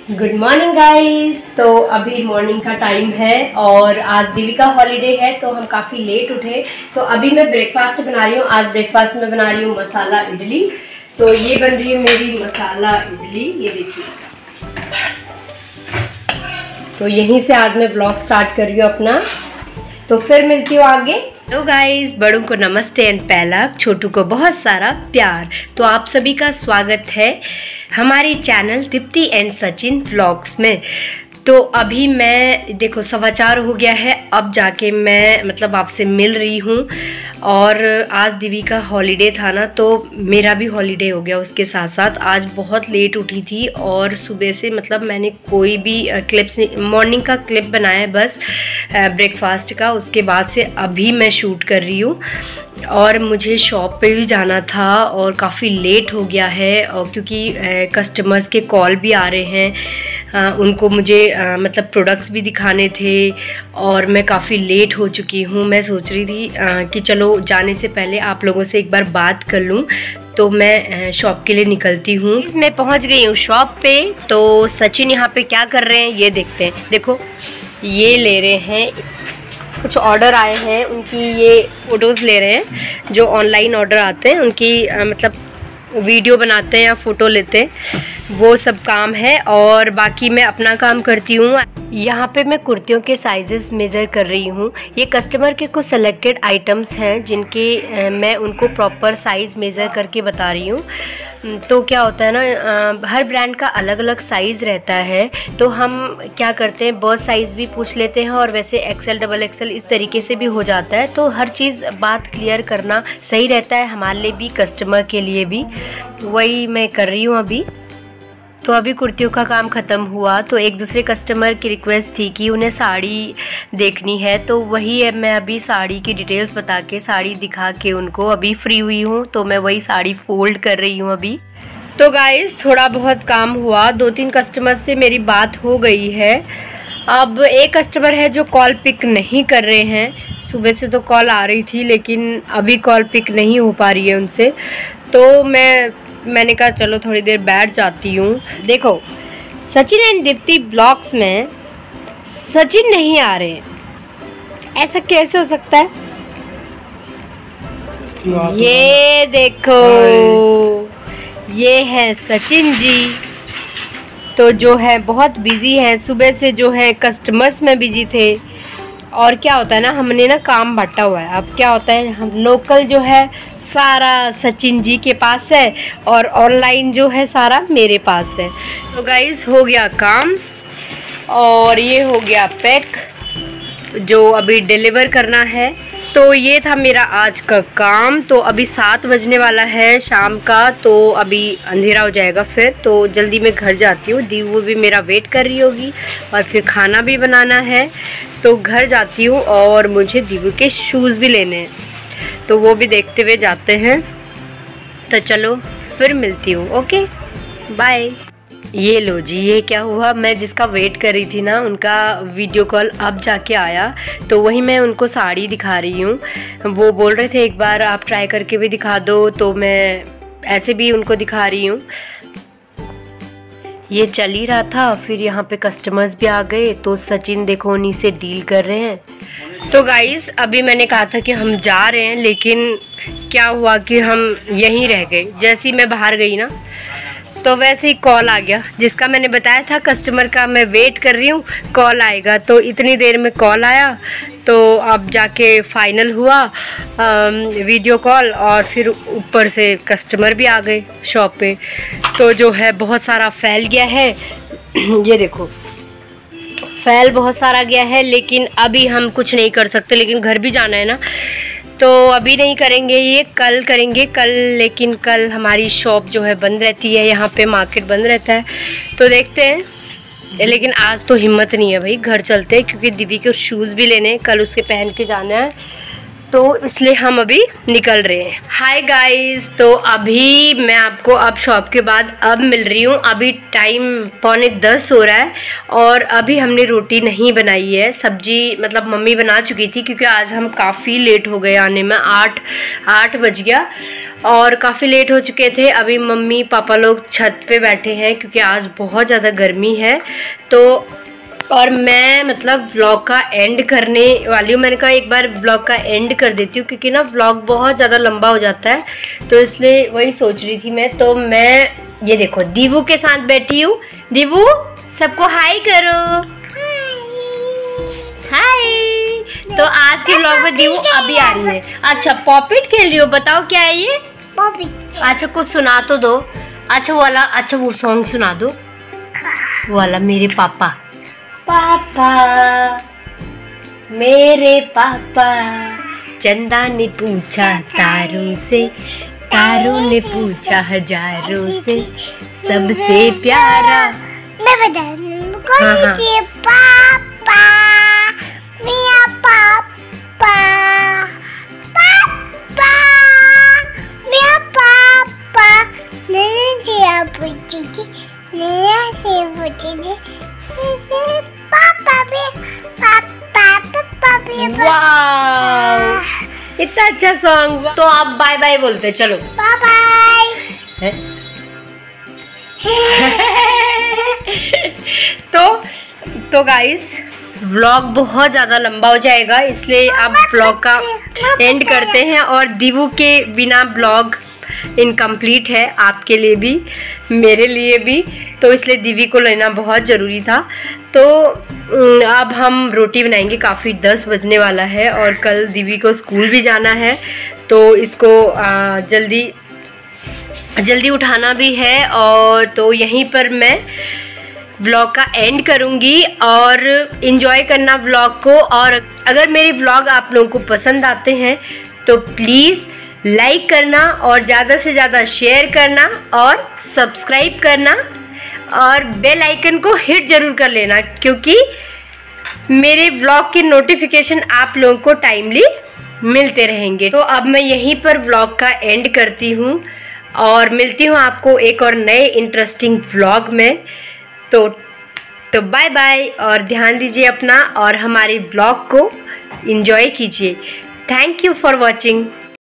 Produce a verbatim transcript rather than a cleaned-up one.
Good morning guys. तो अभी morning का टाइम है और आज दिवी का हॉलीडे है तो हम काफ़ी लेट उठे। तो अभी मैं ब्रेकफास्ट बना रही हूँ। आज ब्रेकफास्ट में बना रही हूँ मसाला इडली। तो ये बन रही है मेरी मसाला इडली, ये देखिए। तो यहीं से आज मैं ब्लॉग स्टार्ट कर रही हूँ अपना। तो फिर मिलती हूँ आगे। हेलो गाइस, बड़ों को नमस्ते एंड पहला, छोटू को बहुत सारा प्यार। तो आप सभी का स्वागत है हमारे channel Deepti and Sachin vlogs में। तो अभी मैं देखो सवा चार हो गया है, अब जाके मैं मतलब आपसे मिल रही हूँ। और आज दिवी का हॉलीडे था ना, तो मेरा भी हॉलीडे हो गया उसके साथ साथ। आज बहुत लेट उठी थी और सुबह से मतलब मैंने कोई भी क्लिप्स, मॉर्निंग का क्लिप बनाया है बस ब्रेकफास्ट का। उसके बाद से अभी मैं शूट कर रही हूँ और मुझे शॉप पे भी जाना था और काफ़ी लेट हो गया है। और क्योंकि कस्टमर्स के कॉल भी आ रहे हैं, आ, उनको मुझे आ, मतलब प्रोडक्ट्स भी दिखाने थे और मैं काफ़ी लेट हो चुकी हूँ। मैं सोच रही थी आ, कि चलो जाने से पहले आप लोगों से एक बार बात कर लूँ। तो मैं शॉप के लिए निकलती हूँ। मैं पहुँच गई हूँ शॉप पे। तो सचिन यहाँ पे क्या कर रहे हैं ये देखते हैं। देखो ये ले रहे हैं, कुछ ऑर्डर आए हैं उनकी, ये फ़ोटोज़ ले रहे हैं। जो ऑनलाइन ऑर्डर आते हैं उनकी आ, मतलब वीडियो बनाते हैं या फ़ोटो लेते हैं, वो सब काम है। और बाकी मैं अपना काम करती हूँ। यहाँ पे मैं कुर्तियों के साइजेस मेज़र कर रही हूँ। ये कस्टमर के कुछ सेलेक्टेड आइटम्स हैं जिनके मैं उनको प्रॉपर साइज़ मेज़र करके बता रही हूँ। तो क्या होता है ना, हर ब्रांड का अलग अलग साइज़ रहता है। तो हम क्या करते हैं, बर्थ साइज़ भी पूछ लेते हैं और वैसे एक्सेल डबल एक्सेल इस तरीके से भी हो जाता है। तो हर चीज़ बात क्लियर करना सही रहता है हमारे लिए भी, कस्टमर के लिए भी। वही मैं कर रही हूँ अभी। तो अभी कुर्तियों का काम ख़त्म हुआ तो एक दूसरे कस्टमर की रिक्वेस्ट थी कि उन्हें साड़ी देखनी है। तो वही है, मैं अभी साड़ी की डिटेल्स बता के, साड़ी दिखा के उनको अभी फ्री हुई हूँ। तो मैं वही साड़ी फोल्ड कर रही हूँ अभी। तो गाइस थोड़ा बहुत काम हुआ, दो तीन कस्टमर से मेरी बात हो गई है। अब एक कस्टमर है जो कॉल पिक नहीं कर रहे हैं। सुबह से तो कॉल आ रही थी लेकिन अभी कॉल पिक नहीं हो पा रही है उनसे। तो मैं मैंने कहा चलो थोड़ी देर बैठ जाती हूँ। देखो सचिन एंड दीप्ति ब्लॉग्स में सचिन नहीं आ रहे हैं, ऐसा कैसे हो सकता है? ये देखो ये है सचिन जी। तो जो है बहुत बिजी है, सुबह से जो है कस्टमर्स में बिजी थे। और क्या होता है ना, हमने ना काम बांटा हुआ है। अब क्या होता है, हम लोकल जो है सारा सचिन जी के पास है और ऑनलाइन जो है सारा मेरे पास है। तो गाइस हो गया काम और ये हो गया पैक जो अभी डिलीवर करना है। तो ये था मेरा आज का काम। तो अभी सात बजने वाला है शाम का, तो अभी अंधेरा हो जाएगा फिर। तो जल्दी मैं घर जाती हूँ। दीवू भी मेरा वेट कर रही होगी और फिर खाना भी बनाना है। तो घर जाती हूँ और मुझे दीवू के शूज़ भी लेने हैं, तो वो भी देखते हुए जाते हैं। तो चलो फिर मिलती हूँ। Okay bye. ये लो जी, ये क्या हुआ, मैं जिसका वेट कर रही थी ना उनका वीडियो कॉल अब जाके आया। तो वही मैं उनको साड़ी दिखा रही हूँ। वो बोल रहे थे एक बार आप ट्राई करके भी दिखा दो, तो मैं ऐसे भी उनको दिखा रही हूँ। ये चल ही रहा था, फिर यहाँ पे कस्टमर्स भी आ गए। तो सचिन देखो उन्हीं से डील कर रहे हैं। तो गाइस अभी मैंने कहा था कि हम जा रहे हैं, लेकिन क्या हुआ कि हम यहीं रह गए। जैसे ही मैं बाहर गई ना, तो वैसे ही कॉल आ गया। जिसका मैंने बताया था कस्टमर का मैं वेट कर रही हूँ, कॉल आएगा। तो इतनी देर में कॉल आया, तो अब जाके फाइनल हुआ वीडियो कॉल। और फिर ऊपर से कस्टमर भी आ गए शॉप पे। तो जो है बहुत सारा फैल गया है ये देखो फैल बहुत सारा गया है। लेकिन अभी हम कुछ नहीं कर सकते, लेकिन घर भी जाना है ना, तो अभी नहीं करेंगे, ये कल करेंगे कल। लेकिन कल हमारी शॉप जो है बंद रहती है, यहाँ पे मार्केट बंद रहता है। तो देखते हैं, लेकिन आज तो हिम्मत नहीं है भाई, घर चलते हैं क्योंकि दीदी के शूज़ भी लेने हैं, कल उसके पहन के जाना है। तो इसलिए हम अभी निकल रहे हैं। हाय गाइस, तो अभी मैं आपको अब शॉप के बाद अब मिल रही हूँ। अभी टाइम पौने दस हो रहा है और अभी हमने रोटी नहीं बनाई है। सब्जी मतलब मम्मी बना चुकी थी क्योंकि आज हम काफ़ी लेट हो गए आने में, आठ आठ बज गया और काफ़ी लेट हो चुके थे। अभी मम्मी पापा लोग छत पे बैठे हैं क्योंकि आज बहुत ज़्यादा गर्मी है। तो और मैं मतलब व्लॉग का एंड करने वाली हूँ। मैंने कहा एक बार व्लॉग का एंड कर देती हूँ क्योंकि ना व्लॉग बहुत ज़्यादा लंबा हो जाता है, तो इसलिए वही सोच रही थी मैं। तो मैं ये देखो दीवू के साथ बैठी हूँ। दीवू सबको हाय करो। हाय। तो आज के व्लॉग में दीवू अभी आ रही है। अच्छा पॉपिट खेल रही हो, बताओ क्या है ये? पॉपिट। अच्छा कुछ सुना तो दो। अच्छा वो वाला, अच्छा वो सॉन्ग सुना दो वो वाला, मेरे पापा पापा मेरे पापा। चंदा ने पूछा तारों से, तारों ने पूछा हजारों से, सबसे प्यारा मैं बता दूँ पापा, मेरा पापा, पापा, मेरा पापा। नैना से आप पूछी थी, नैना से पूछी थी, पापा भी, पापा, पापा भी। वाह, इतना अच्छा सॉन्ग। तो आप बाय बाय बोलते चलो। Bye bye. तो तो गाइस व्लॉग बहुत ज़्यादा लंबा हो जाएगा, इसलिए अब व्लॉग का एंड करते हैं। और दीवू के बिना व्लॉग इनकम्प्लीट है, आपके लिए भी मेरे लिए भी, तो इसलिए दीवी को लेना बहुत ज़रूरी था। तो अब हम रोटी बनाएंगे, काफ़ी दस बजने वाला है और कल दीवी को स्कूल भी जाना है, तो इसको जल्दी जल्दी उठाना भी है। और तो यहीं पर मैं व्लॉग का एंड करूँगी और इन्जॉय करना व्लॉग को। और अगर मेरे व्लॉग आप लोगों को पसंद आते हैं तो प्लीज़ लाइक करना और ज़्यादा से ज़्यादा शेयर करना और सब्सक्राइब करना और बेल आइकन को हिट ज़रूर कर लेना, क्योंकि मेरे व्लॉग की नोटिफिकेशन आप लोगों को टाइमली मिलते रहेंगे। तो अब मैं यहीं पर व्लॉग का एंड करती हूँ और मिलती हूँ आपको एक और नए इंटरेस्टिंग व्लॉग में। तो तो बाय बाय और ध्यान दीजिए अपना और हमारे व्लॉग को एंजॉय कीजिए। Thank you for watching.